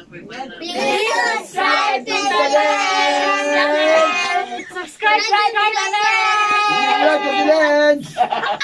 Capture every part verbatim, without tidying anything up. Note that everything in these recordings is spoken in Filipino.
Please subscribe to the channel. Subscribe to the channel.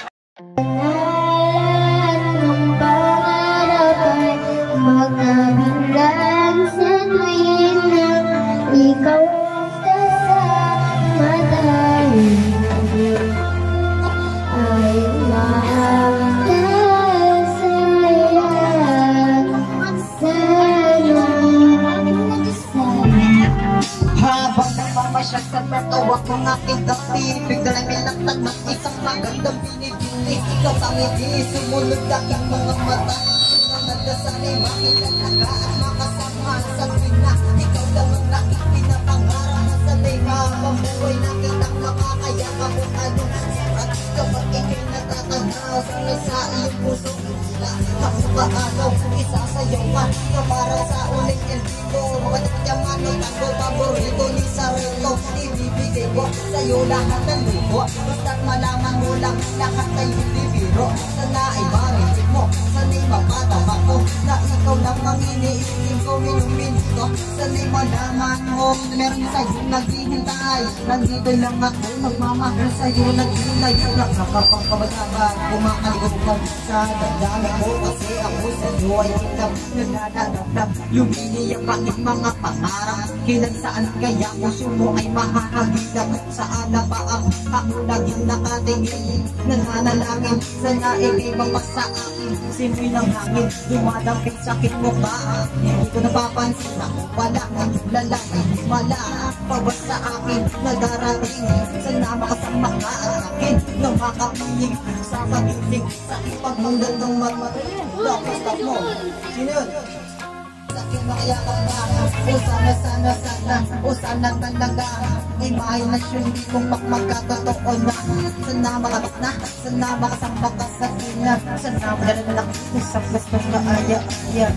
Tawag kong aking kapibig dahil may laktan mas isang magandang binibili. Ikaw tangiti, sumunod aking mga mata. Nagdasanay makita ka at makasama sa tuwing ikaw lang ang nakikinapangarap na sanay ka. Mabuhay nakitang makakayakap kung anong sarat. Kapag ikay natatanaw sanay sa iyong puso. Ako paano isasayaw man na para sa uling elbito. Magandang o tango paborito ni Sarito. Ibibigay ko sa'yo lahat ng luho. Basta't malaman mo lang lahat sa'yo bibiro. Sana ay marinig mo, sana'y mapatama ko na ikaw lang ang iniisip ko minumin ko. Sana'y malaman mo na meron sa'yo naghihintay. Nandito lang ako magmamahal sa'yo naghinay. Nakakapangkabasaban kumakaligod ka sa damdamin ko. Kasi ako sa'yo ay hitam nagdadagdag. Lumini ang bakit mga pangarap. Kailan saan kaya puso mo ay mahahagilap. Saan na ba ang ako laging nakatingin. Nananalangin sana ikay mapasa akin. Simoy ng hangin dumadang kay sakit mo ba. Hindi ko napapansin ako wala ang lalaki. Wala pabas sa akin na darating. Sana makasama ka ang akin na makapiling sa pagising sa ipagmundan ng marmarin. Stop, stop mo. Sino yun? Sakit makayakap na. O sana, sana, sana. O sana talaga. Imahinasyon di kong magkakatotoo na. Sana makabak na. Sana makasamba ka sa sina. Sana malalak sa gusto ka aya, aya.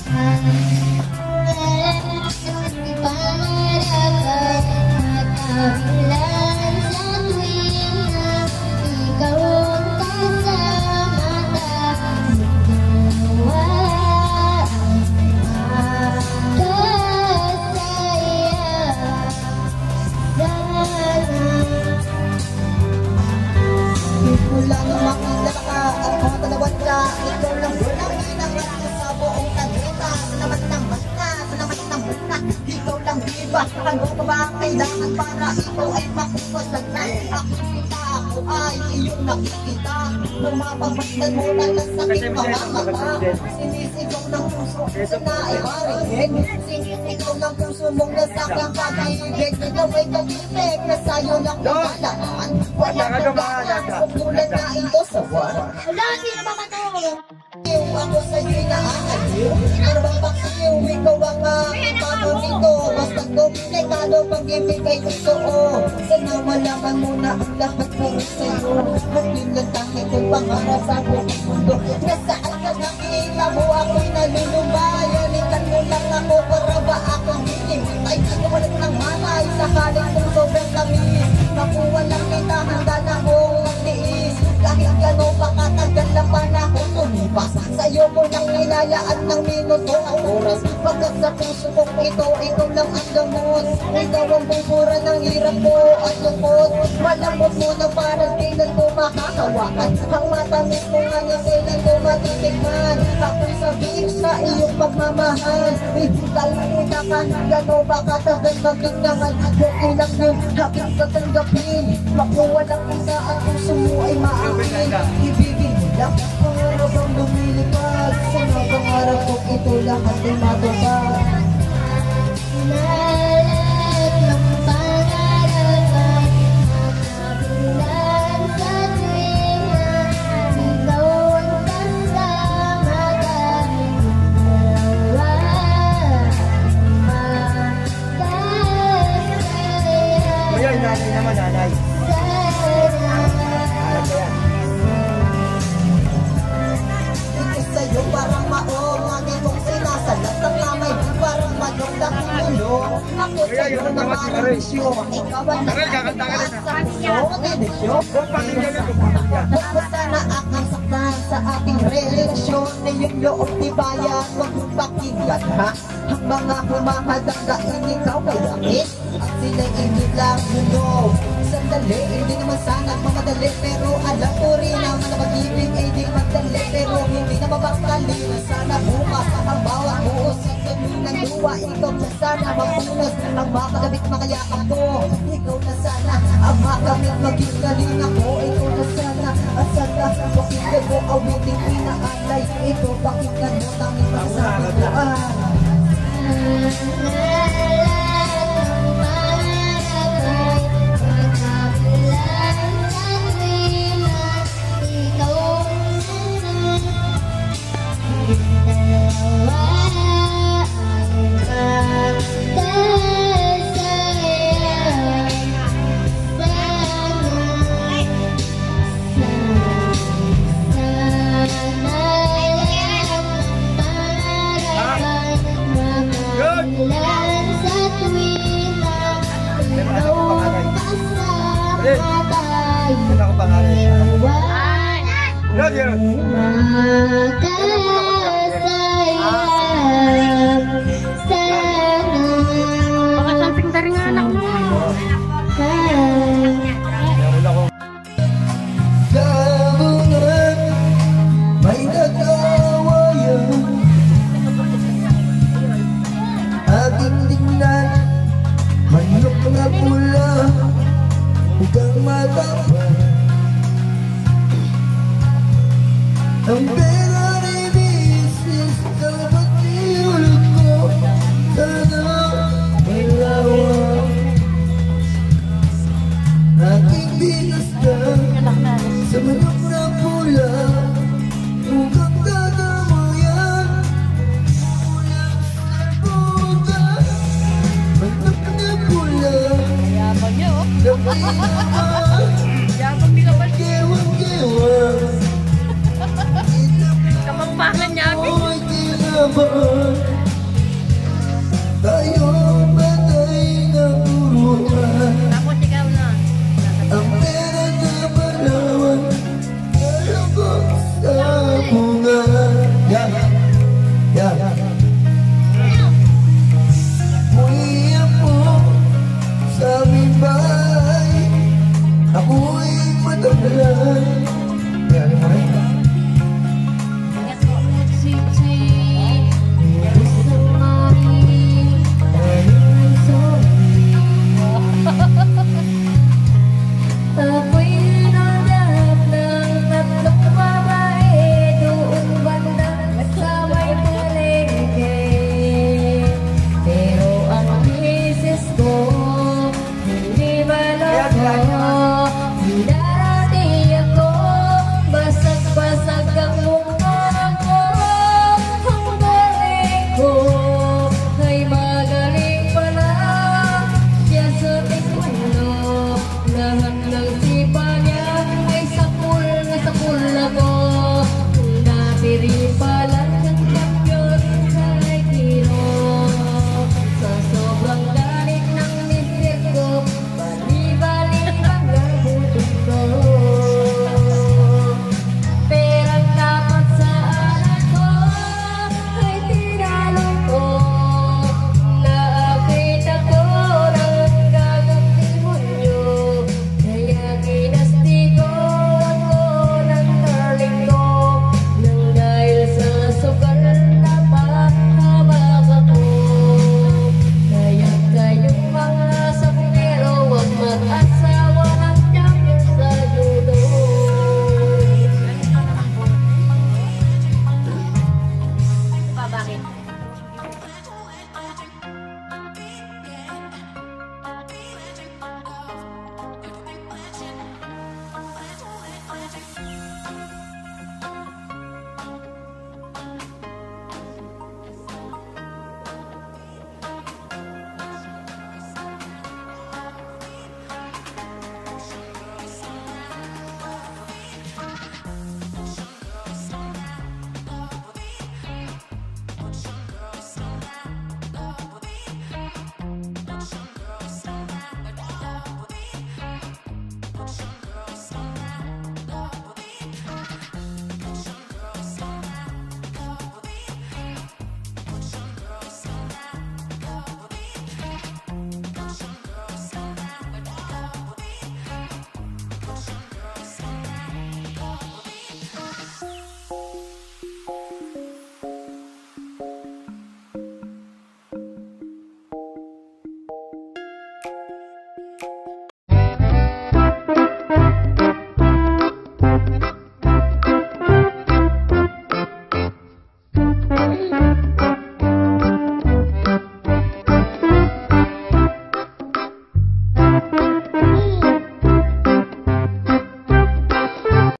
Ikaw lang walang ginagawa sa buong kanita. Salamat ng basta, salamat ng basta. Ikaw lang diba, ano pa ba ang kailangan para ikaw ay makukusan na. Nakikita ako ay iyong nakikita. Lumapagmasdan mo na lang sa aking mga mata. Sinisigaw ng puso na ay marinig. Sinisigaw ng puso mong nasakang kakaibig. Ikaw ay kagibig na sa'yo lang nagalaman. Walang nagalaman, umulan na ito sa waran. Wala, sino ba ito? Ako sa'yo'y naakaliw. Ano bang baksiw? Ikaw ang aking paborito. Basta komplikado pag-ibigay totoo. Sana malaman mo na ang lahat ko sa'yo. At yun lang tangi kong pangarap sa buong mundo. Nasaan ka nakita mo ako'y nalulubay. Alikan mo lang ako para ba akong hinimitay. Kumalit ng manay sa kaling kong sobrang lamis. Nakuha lang kita handa na akong magtiis. Kahit gano'n pakatagal na panahon tumipas. Sa'yo ko nang nilalaan ng minuto ang oras. Pagkat sa puso kong ito, ikaw lang ang gamot. Ikaw ang bubura ng hirap ko at lungkot. Malambot mo na parang kailan ko makakawakan. Ang matamis mo nga niya kailan ko matitikman. Ako'y sabihin sa iyong pagmamahal. Ibigay kita ka, gano'n ba katagal maging naman. Kung ilang yung hapit sa tanggapin. Makuha lang isa at puso mo ay maamin. Ibigin mo lang pangarap ang lumilipad. Sana pangarap ko ito lahat ay matupad. Lahat ng pangarap makabilan sa tuwing na ikaw ang kasama kami dalawa. Magkasaya. Ayun, nanay naman, nanay. Ito sa'yo parang maong ang imong sinasalat. Ang kamay parang manong lakong ulo. Ako sa iyo na maraming ikaw ang nakakataas sa puso. Huwag sana akong saktan sa ating relasyon na yung loob ni bayan. Huwag mong pakinggan ha. Ang mga humahadanggain ikaw kay langit at sila'y hindi lang know. Sandali, hindi naman sana mamadali, pero alam ko rin naman na pag-ibig ay di madali, pero hindi na mabakali na sana bukas ang bawat buos sa ganun ng luwa. Ikaw na sana mapunas ang makagamit makayakap ko. Ikaw na sana ang makamit maging galing ako. Ikaw na sana ang sana pakinggan mo awiting inaalay. Ito pakinggan mo tanging masasabi ko ah. Baka samping dari nga anak mo. Gabungan, may nag-awayan. Aking tingnan, manok na pula, hugang matapang. Ang pera ni business, dapat niyulog ko. Sana malawang aking binastan sa manok na pula, mukhang dadamayan. Ulang sa puta, manok na pula, Yabang niyo, oh. damay naman, Yabang nilabas. gewang-gewang. Kamangpangan niya, Abi. Ako'y tinamaan.